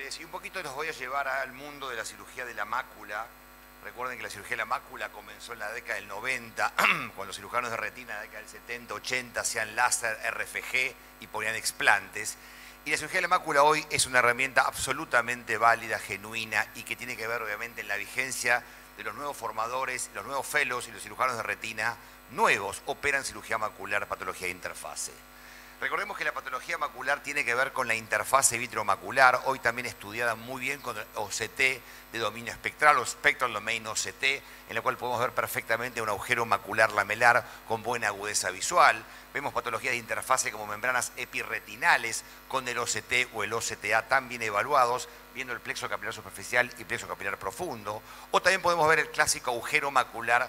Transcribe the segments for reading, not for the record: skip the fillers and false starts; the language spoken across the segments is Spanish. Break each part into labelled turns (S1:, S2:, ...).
S1: noches. Y un poquito los voy a llevar al mundo de la cirugía de la mácula. Recuerden que la cirugía de la mácula comenzó en la década del 90, cuando los cirujanos de retina en la década del 70, 80 hacían láser, RFG y ponían explantes. Y la cirugía de la mácula hoy es una herramienta absolutamente válida, genuina y que tiene que ver obviamente en la vigencia de los nuevos formadores, los nuevos fellows y los cirujanos de retina nuevos operan cirugía macular, patología de interfase. Recordemos que la patología macular tiene que ver con la interfase vitreomacular, hoy también estudiada muy bien con el OCT de dominio espectral o Spectral Domain OCT, en la cual podemos ver perfectamente un agujero macular lamelar con buena agudeza visual. Vemos patologías de interfase como membranas epirretinales con el OCT o el OCTA tan bien evaluados, viendo el plexo capilar superficial y plexo capilar profundo. O también podemos ver el clásico agujero macular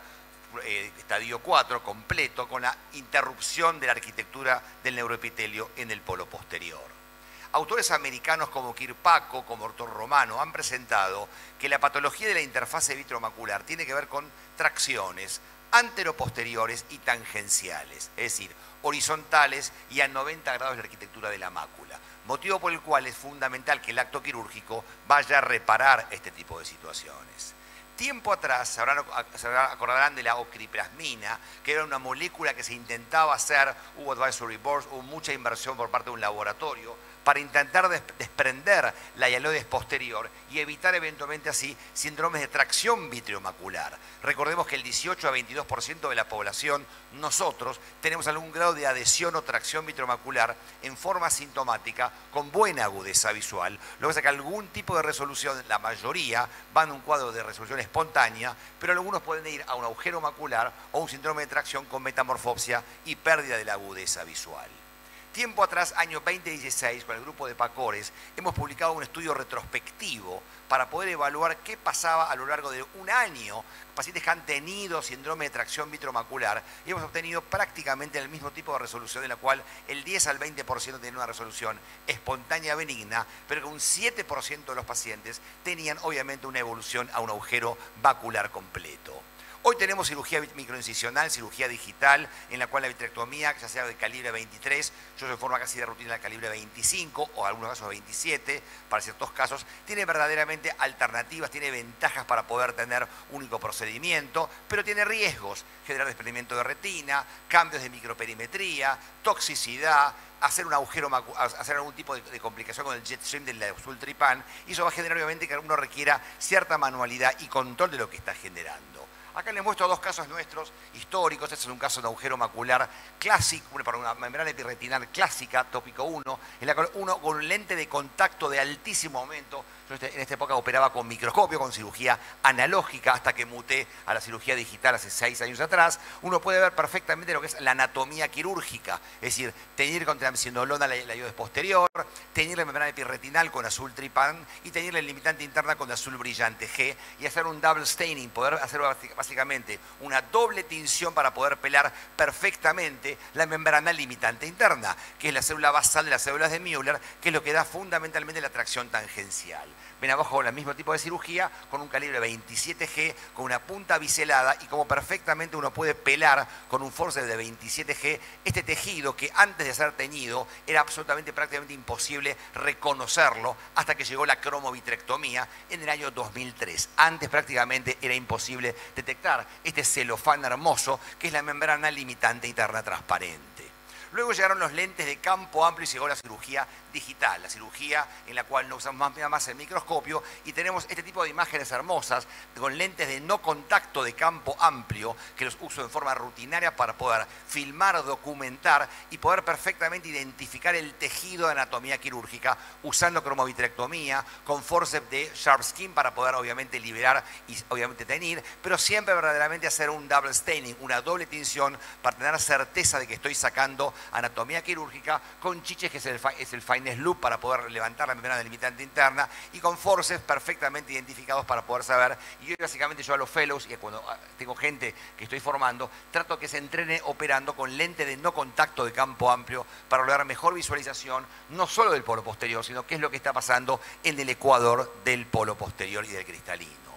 S1: estadio 4 completo con la interrupción de la arquitectura del neuroepitelio en el polo posterior. Autores americanos como Kirpaco, como Ortor Romano han presentado que la patología de la interfase vitreomacular tiene que ver con tracciones anteroposteriores y tangenciales, es decir, horizontales y a 90 grados de la arquitectura de la mácula, motivo por el cual es fundamental que el acto quirúrgico vaya a reparar este tipo de situaciones. Tiempo atrás, se acordarán de la ocriplasmina, que era una molécula que se intentaba hacer, hubo advisory boards, hubo mucha inversión por parte de un laboratorio para intentar desprender la hialoides posterior y evitar eventualmente así síndromes de tracción vitreomacular. Recordemos que el 18 a 22% de la población, nosotros, tenemos algún grado de adhesión o tracción vitreomacular en forma sintomática con buena agudeza visual. Lo que pasa es que algún tipo de resolución, la mayoría, van a un cuadro de resolución espontánea, pero algunos pueden ir a un agujero macular o un síndrome de tracción con metamorfopsia y pérdida de la agudeza visual. Tiempo atrás, año 2016, con el grupo de Pacores, hemos publicado un estudio retrospectivo para poder evaluar qué pasaba a lo largo de un año, pacientes que han tenido síndrome de tracción vitreomacular, y hemos obtenido prácticamente el mismo tipo de resolución, de la cual el 10 al 20% tiene una resolución espontánea benigna, pero que un 7% de los pacientes tenían obviamente una evolución a un agujero bacular completo. Hoy tenemos cirugía microincisional, cirugía digital, en la cual la vitrectomía, ya sea de calibre 23, yo soy de forma casi de rutina de calibre 25 o en algunos casos 27, para ciertos casos, tiene verdaderamente alternativas, tiene ventajas para poder tener un único procedimiento, pero tiene riesgos, generar desprendimiento de retina, cambios de microperimetría, toxicidad, hacer un agujero, hacer algún tipo de complicación con el jet stream del Sultripan, y eso va a generar obviamente que uno requiera cierta manualidad y control de lo que está generando. Acá les muestro dos casos nuestros históricos. Este es un caso de agujero macular clásico, para una membrana epirretinal clásica, tópico 1, en la cual uno con un lente de contacto de altísimo aumento. Yo en esta época operaba con microscopio, con cirugía analógica, hasta que muté a la cirugía digital hace 6 años atrás. Uno puede ver perfectamente lo que es la anatomía quirúrgica, es decir, teñir con triamcinolona la hialoides posterior, teñir la membrana epirretinal con azul tripan y teñir la limitante interna con azul brillante G y hacer un double staining, poder hacer básicamente una doble tinción para poder pelar perfectamente la membrana limitante interna, que es la célula basal de las células de Müller, que es lo que da fundamentalmente la tracción tangencial. Ven abajo el mismo tipo de cirugía con un calibre 27G, con una punta biselada y como perfectamente uno puede pelar con un forceps de 27G este tejido que antes de ser teñido era absolutamente prácticamente imposible reconocerlo hasta que llegó la cromovitrectomía en el año 2003. Antes prácticamente era imposible detectar este celofán hermoso que es la membrana limitante interna transparente. Luego llegaron los lentes de campo amplio y llegó la cirugía digital, la cirugía en la cual no usamos más el microscopio y tenemos este tipo de imágenes hermosas con lentes de no contacto de campo amplio que los uso en forma rutinaria para poder filmar, documentar y poder perfectamente identificar el tejido de anatomía quirúrgica usando cromovitrectomía, con forceps de sharp skin para poder obviamente liberar y obviamente teñir, pero siempre verdaderamente hacer un double staining, una doble tinción para tener certeza de que estoy sacando anatomía quirúrgica con chiches, que es el fineness loop para poder levantar la membrana delimitante interna y con forceps perfectamente identificados para poder saber. Y hoy básicamente yo a los fellows, y cuando tengo gente que estoy formando, trato que se entrene operando con lente de no contacto de campo amplio para lograr mejor visualización, no solo del polo posterior, sino qué es lo que está pasando en el ecuador del polo posterior y del cristalino.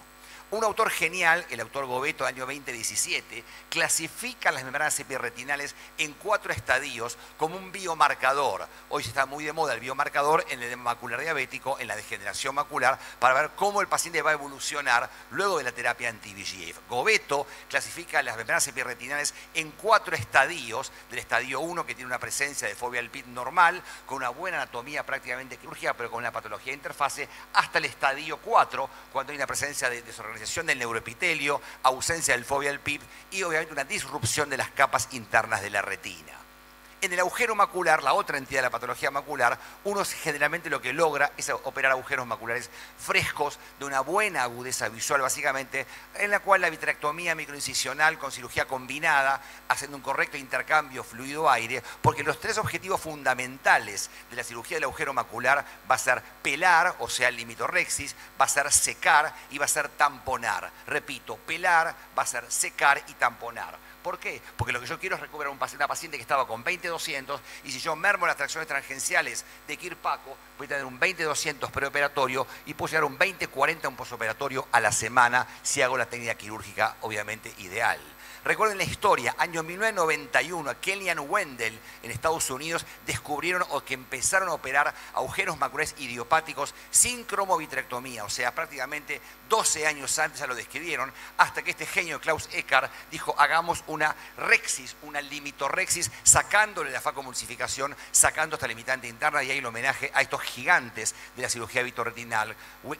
S1: Un autor genial, el autor Govetto, año 2017, clasifica las membranas epiretinales en 4 estadios como un biomarcador. Hoy se está muy de moda el biomarcador en el macular diabético, en la degeneración macular, para ver cómo el paciente va a evolucionar luego de la terapia anti-VEGF. Govetto clasifica las membranas epiretinales en 4 estadios, del estadio 1, que tiene una presencia de fobia al PIT normal, con una buena anatomía prácticamente quirúrgica, pero con una patología de interfase, hasta el estadio 4, cuando hay una presencia de desorganización del neuroepitelio, ausencia del fobia al PIP y obviamente una disrupción de las capas internas de la retina. En el agujero macular, la otra entidad de la patología macular, uno generalmente lo que logra es operar agujeros maculares frescos, de una buena agudeza visual básicamente, en la cual la vitrectomía microincisional con cirugía combinada, haciendo un correcto intercambio fluido-aire, porque los 3 objetivos fundamentales de la cirugía del agujero macular va a ser pelar, o sea, el limitorrexis, va a ser secar y va a ser tamponar. Repito, pelar, va a ser secar y tamponar. ¿Por qué? Porque lo que yo quiero es recuperar una paciente que estaba con 20-200 y si yo mermo las tracciones tangenciales de Kirpaco, voy a tener un 20-200 preoperatorio y puedo llegar a un 20-40 un posoperatorio a la semana si hago la técnica quirúrgica, obviamente, ideal. Recuerden la historia, año 1991, Kellyann Wendell en Estados Unidos descubrieron o que empezaron a operar agujeros maculares idiopáticos sin cromovitrectomía, o sea, prácticamente 12 años antes ya lo describieron, hasta que este genio Klaus Eckart dijo, hagamos una rexis, una limitorrexis, sacándole la facomulsificación, sacando esta limitante interna, y ahí el homenaje a estos gigantes de la cirugía vitorretinal,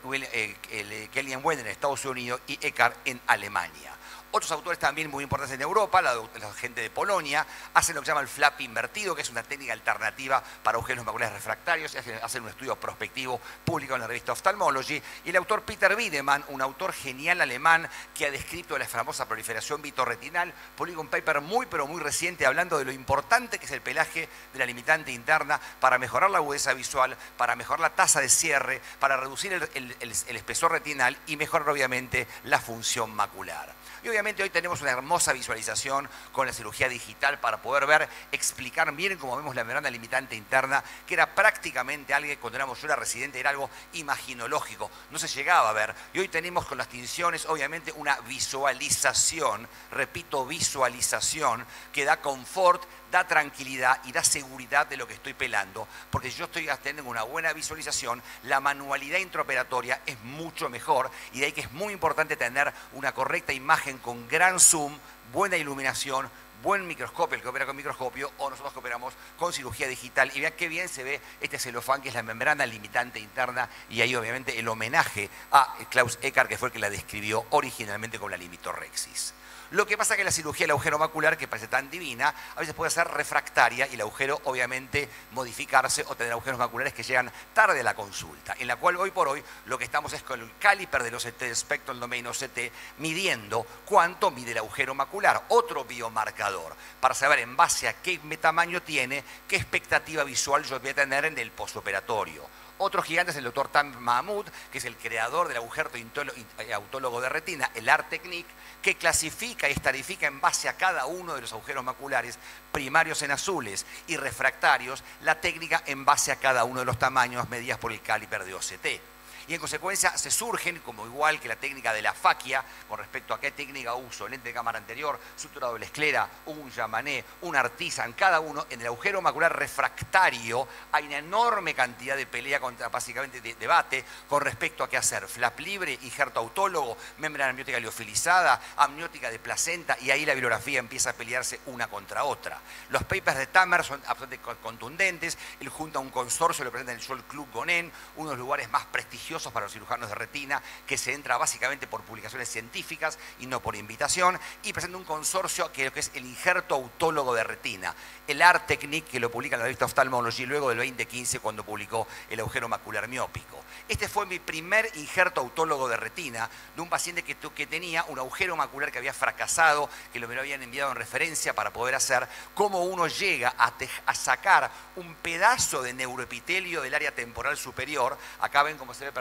S1: Kellyann Wendell en Estados Unidos y Eckart en Alemania. Otros autores también muy importantes en Europa, la gente de Polonia, hacen lo que se llama el flap invertido, que es una técnica alternativa para agujeros maculares refractarios, hacen un estudio prospectivo publicado en la revista Ophthalmology, y el autor Peter Wiedemann, un autor genial alemán que ha descrito la famosa proliferación vitorretinal, publica un paper muy pero muy reciente hablando de lo importante que es el pelaje de la limitante interna para mejorar la agudeza visual, para mejorar la tasa de cierre, para reducir el espesor retinal y mejorar obviamente la función macular. Y obviamente hoy tenemos una hermosa visualización con la cirugía digital para poder ver, explicar bien cómo vemos la membrana limitante interna, que era prácticamente algo que cuando éramos yo era residente era algo imaginológico, no se llegaba a ver. Y hoy tenemos con las tinciones obviamente una visualización, repito, visualización, que da confort, da tranquilidad y da seguridad de lo que estoy pelando, porque si yo estoy teniendo una buena visualización, la manualidad intraoperatoria es mucho mejor y de ahí que es muy importante tener una correcta imagen con gran zoom, buena iluminación, buen microscopio, el que opera con microscopio, o nosotros que operamos con cirugía digital. Y vean qué bien se ve este celofán, que es la membrana limitante interna, y ahí obviamente el homenaje a Klaus Eckart, que fue el que la describió originalmente con la limitorrexis. Lo que pasa es que la cirugía del agujero macular, que parece tan divina, a veces puede ser refractaria y el agujero obviamente modificarse o tener agujeros maculares que llegan tarde a la consulta, en la cual hoy por hoy lo que estamos es con el caliper del OCT, el Spectral Domain OCT, midiendo cuánto mide el agujero macular, otro biomarcador, para saber en base a qué tamaño tiene, qué expectativa visual yo voy a tener en el postoperatorio. Otro gigante es el doctor Tam Mahmoud, que es el creador del agujero autólogo de retina, el ART Technique, que clasifica y estadifica en base a cada uno de los agujeros maculares primarios en azules y refractarios, la técnica en base a cada uno de los tamaños medidas por el caliper de OCT. Y en consecuencia se surgen, como igual que la técnica de la faquia, con respecto a qué técnica uso, lente de cámara anterior, sutura doble esclera, un Yamané, un Artisan, cada uno, en el agujero macular refractario hay una enorme cantidad de pelea, básicamente de debate, con respecto a qué hacer, flap libre, injerto autólogo, membrana amniótica liofilizada, amniótica de placenta, y ahí la bibliografía empieza a pelearse una contra otra. Los papers de Tamer son absolutamente contundentes, él junta un consorcio, lo presenta en el Scholl Club Gonen, uno de los lugares más prestigiosos para los cirujanos de retina, que se entra básicamente por publicaciones científicas y no por invitación, y presenta un consorcio que es el injerto autólogo de retina, el ART Technique, que lo publica en la revista Ophthalmology luego del 2015 cuando publicó el agujero macular miópico. Este fue mi primer injerto autólogo de retina de un paciente que tenía un agujero macular que había fracasado, que me lo habían enviado en referencia para poder hacer cómo uno llega a sacar un pedazo de neuroepitelio del área temporal superior. Acá ven cómo se ve perfectamente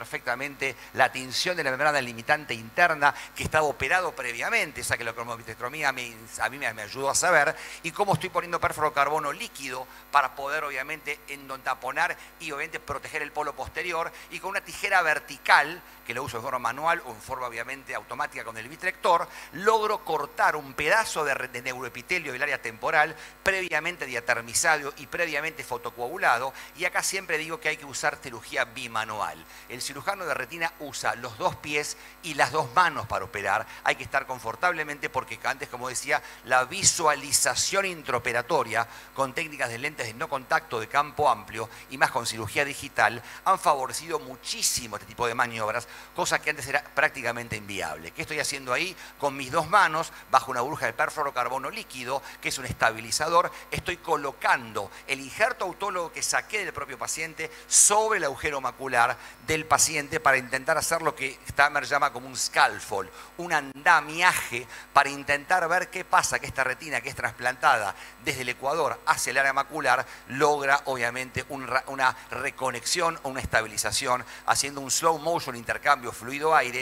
S1: perfectamente la tinción de la membrana limitante interna que estaba operado previamente, esa que la cromovitrectomía a mí me ayudó a saber, y cómo estoy poniendo perfluorocarbono líquido para poder obviamente endontaponar y obviamente proteger el polo posterior, y con una tijera vertical, que lo uso en forma manual o en forma obviamente automática con el vitrector, logro cortar un pedazo de neuroepitelio del área temporal previamente diatermizado y previamente fotocoagulado, y acá siempre digo que hay que usar cirugía bimanual. El cirujano de retina usa los dos pies y las dos manos para operar, hay que estar confortablemente porque antes, como decía, la visualización intraoperatoria con técnicas de lentes de no contacto de campo amplio y más con cirugía digital han favorecido muchísimo este tipo de maniobras, cosa que antes era prácticamente inviable. ¿Qué estoy haciendo ahí? Con mis dos manos, bajo una burbuja de perfluorocarbono líquido, que es un estabilizador, estoy colocando el injerto autólogo que saqué del propio paciente sobre el agujero macular del paciente para intentar hacer lo que Stammer llama como un scaffold, un andamiaje para intentar ver qué pasa que esta retina que es trasplantada desde el ecuador hacia el área macular logra obviamente una reconexión o una estabilización haciendo un slow motion intercambio fluido-aire,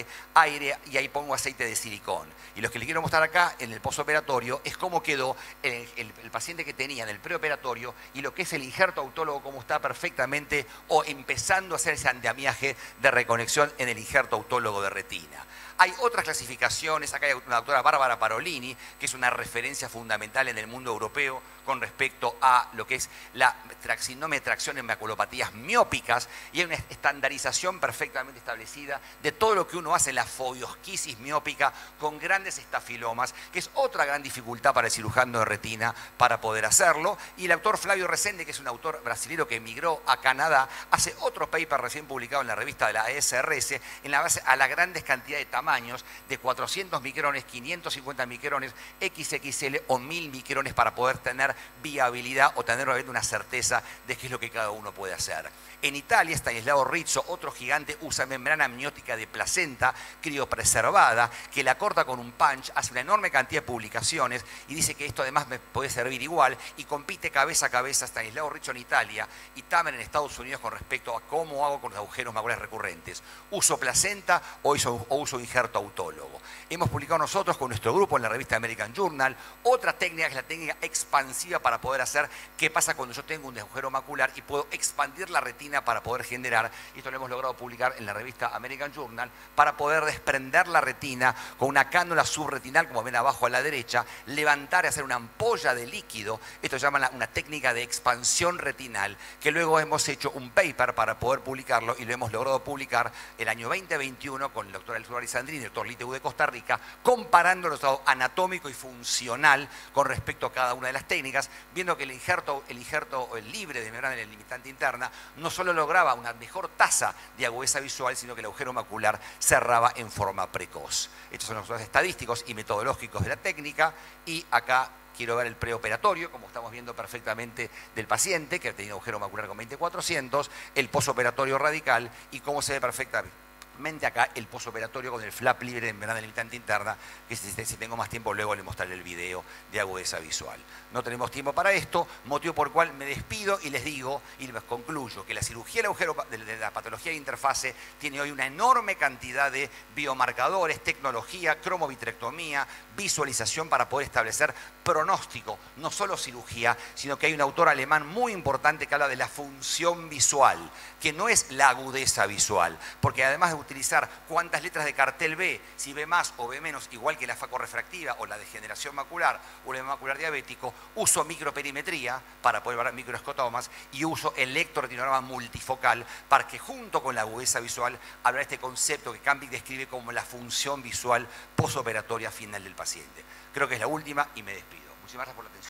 S1: y ahí pongo aceite de silicón. Y lo que les quiero mostrar acá en el postoperatorio es cómo quedó el paciente que tenía en el preoperatorio y lo que es el injerto autólogo, cómo está perfectamente o empezando a hacer ese andamiaje de reconexión en el injerto autólogo de retina. Hay otras clasificaciones, acá hay una doctora Bárbara Parolini, que es una referencia fundamental en el mundo europeo con respecto a lo que es la síndrome de tracción en maculopatías miópicas, y hay una estandarización perfectamente establecida de todo lo que uno hace en la fobiosquisis miópica con grandes estafilomas, que es otra gran dificultad para el cirujano de retina para poder hacerlo. Y el autor Flavio Resende, que es un autor brasileño que emigró a Canadá, hace otro paper recién publicado en la revista de la ESRS en la base a la grandes cantidad de tamaños de 400 micrones, 550 micrones, XXL o 1000 micrones para poder tener viabilidad o tener una certeza de qué es lo que cada uno puede hacer. En Italia, Stanislao Rizzo, otro gigante, usa membrana amniótica de placenta criopreservada, que la corta con un punch, hace una enorme cantidad de publicaciones y dice que esto además me puede servir igual, y compite cabeza a cabeza Stanislao Rizzo en Italia y Tamer en Estados Unidos con respecto a cómo hago con los agujeros maculares recurrentes. ¿Uso placenta o uso injerto autólogo? Hemos publicado nosotros con nuestro grupo en la revista American Journal otra técnica, que es la técnica expansiva, para poder hacer qué pasa cuando yo tengo un agujero macular y puedo expandir la retina para poder generar, y esto lo hemos logrado publicar en la revista American Journal, para poder desprender la retina con una cánula subretinal, como ven abajo a la derecha, levantar y hacer una ampolla de líquido. Esto se llama una técnica de expansión retinal, que luego hemos hecho un paper para poder publicarlo, y lo hemos logrado publicar el año 2021 con el doctor Alfredo Arisandrini y el doctor Liteu de Costa Rica, comparando el estado anatómico y funcional con respecto a cada una de las técnicas, viendo que el injerto libre de membrana limitante interna no solo lograba una mejor tasa de agudeza visual, sino que el agujero macular cerraba en forma precoz. Estos son los datos estadísticos y metodológicos de la técnica, y acá quiero ver el preoperatorio, como estamos viendo perfectamente, del paciente que ha tenido agujero macular con 20/400, el posoperatorio radical y cómo se ve perfectamente acá el posoperatorio con el flap libre de membrana limitante interna, que si tengo más tiempo luego le mostraré el video de agudeza visual. No tenemos tiempo para esto, motivo por el cual me despido y les digo, y les concluyo, que la cirugía del agujero, de la patología de interfase, tiene hoy una enorme cantidad de biomarcadores, tecnología, cromovitrectomía, visualización para poder establecer pronóstico, no solo cirugía, sino que hay un autor alemán muy importante que habla de la función visual, que no es la agudeza visual, porque además de utilizar cuántas letras de cartel ve, si ve más o ve menos, igual que la facorrefractiva o la degeneración macular o el macular diabético, uso microperimetría para poder ver microescotomas y uso electroretinograma multifocal para que junto con la agudeza visual hablar de este concepto que Campic describe como la función visual posoperatoria final del paciente. Creo que es la última y me despido. Muchísimas gracias por la atención.